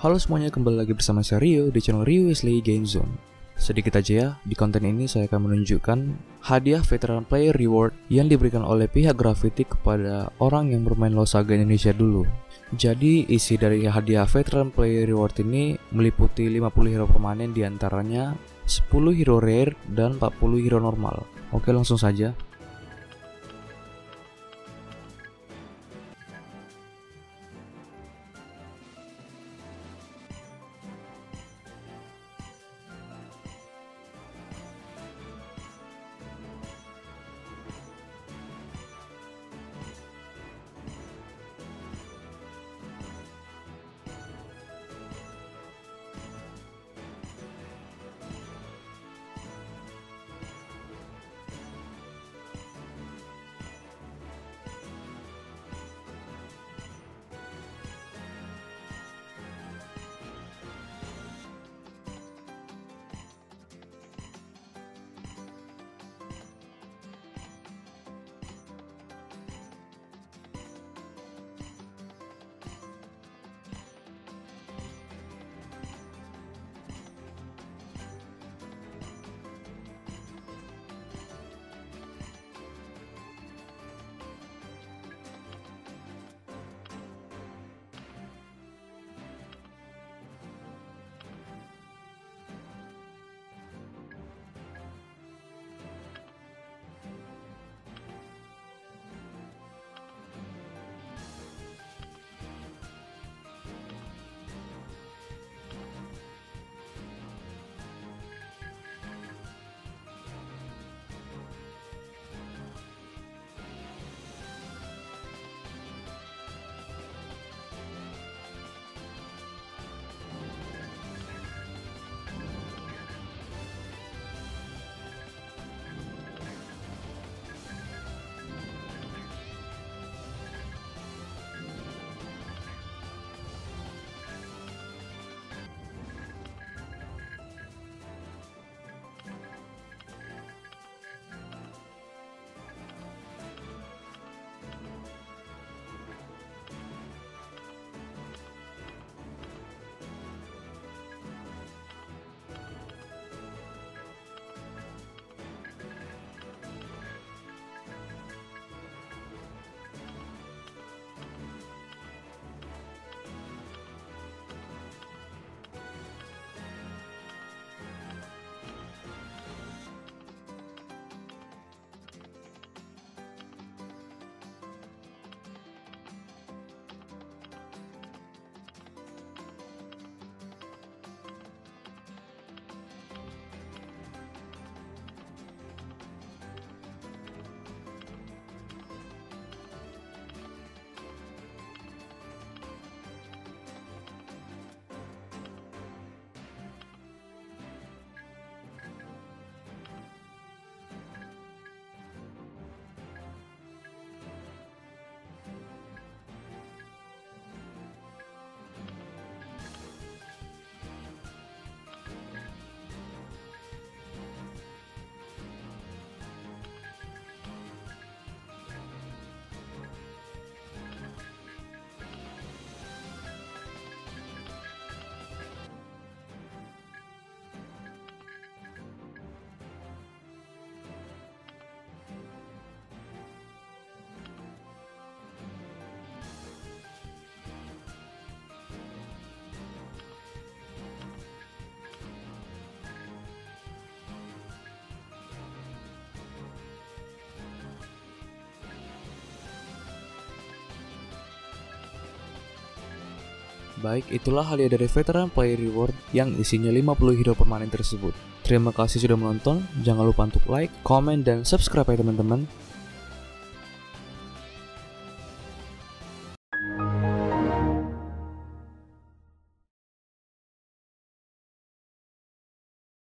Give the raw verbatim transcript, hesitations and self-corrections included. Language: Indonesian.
Halo semuanya, kembali lagi bersama saya Rio di channel Rio Wesley Game Zone. Sedikit aja ya, di konten ini saya akan menunjukkan hadiah Veteran Player Reward yang diberikan oleh pihak Grafiti kepada orang yang bermain LoL Saga Indonesia dulu. Jadi isi dari hadiah Veteran Player Reward ini meliputi lima puluh hero permanen, diantaranya sepuluh hero rare dan empat puluh hero normal. Oke, langsung saja. Baik, itulah hadiah dari Veteran Player Reward yang isinya lima puluh hero permanen tersebut. Terima kasih sudah menonton, jangan lupa untuk like, comment, dan subscribe ya teman-teman.